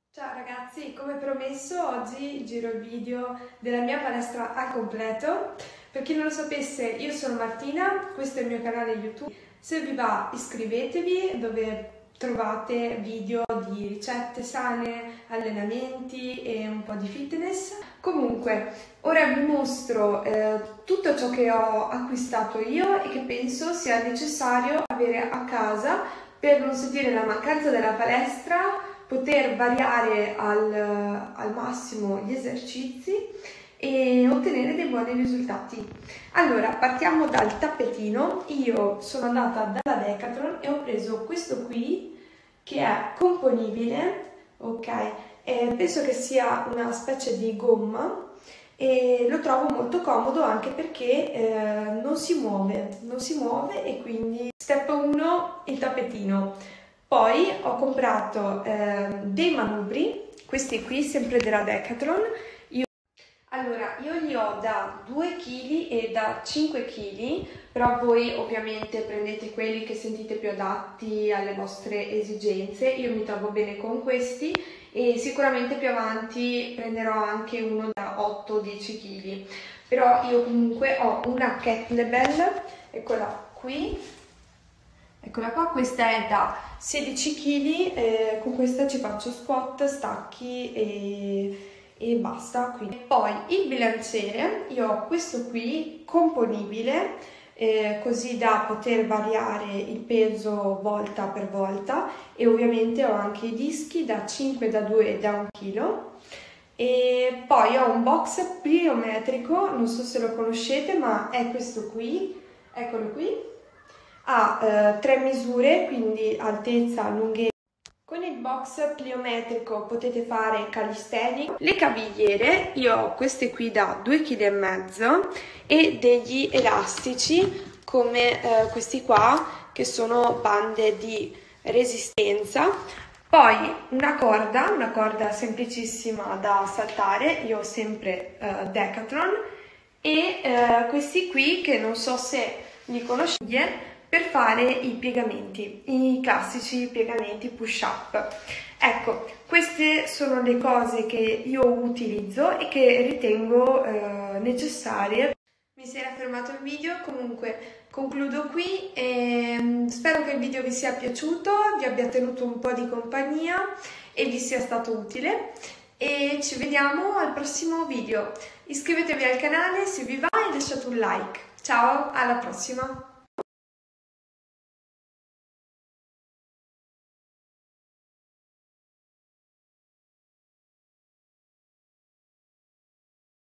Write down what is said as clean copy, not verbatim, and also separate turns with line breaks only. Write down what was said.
Ciao ragazzi, come promesso oggi giro il video della mia palestra al completo. Per chi non lo sapesse, io sono Martina, questo è il mio canale YouTube. Se vi va iscrivetevi, dove trovate video di ricette sane, allenamenti e un po' di fitness. Comunque, ora vi mostro tutto ciò che ho acquistato io e che penso sia necessario avere a casa per non sentire la mancanza della palestra, poter variare al massimo gli esercizi e ottenere dei buoni risultati. Allora, partiamo dal tappetino. Io sono andata dalla Decathlon e ho preso questo qui che è componibile, ok? Penso che sia una specie di gomma e lo trovo molto comodo anche perché non si muove e quindi step 1 il tappetino. Poi ho comprato dei manubri, questi qui sempre della Decathlon. Allora, io li ho da 2 kg e da 5 kg, però voi ovviamente prendete quelli che sentite più adatti alle vostre esigenze. Io mi trovo bene con questi e sicuramente più avanti prenderò anche uno da 8-10 kg. Però io comunque ho una kettlebell, eccola qui. Eccola qua, questa è da 16 kg, con questa ci faccio squat, stacchi e basta. Quindi. Poi il bilanciere, io ho questo qui componibile, così da poter variare il peso volta per volta, e ovviamente ho anche i dischi da 5, da 2 e da 1 kg. E poi ho un box pliometrico, non so se lo conoscete, ma è questo qui, eccolo qui. Ha 3 misure, quindi altezza, lunghezza. Con il box pliometrico potete fare calisthenics. Le cavigliere, io ho queste qui da 2,5 kg e degli elastici come questi qua, che sono bande di resistenza. Poi una corda semplicissima da saltare, io ho sempre Decathlon, e questi qui che non so se li conoscete, per fare i piegamenti, i classici piegamenti push-up. Ecco, queste sono le cose che io utilizzo e che ritengo necessarie. Mi si era fermato il video, comunque concludo qui e spero che il video vi sia piaciuto, vi abbia tenuto un po' di compagnia e vi sia stato utile. E ci vediamo al prossimo video. Iscrivetevi al canale se vi va e lasciate un like. Ciao, alla prossima!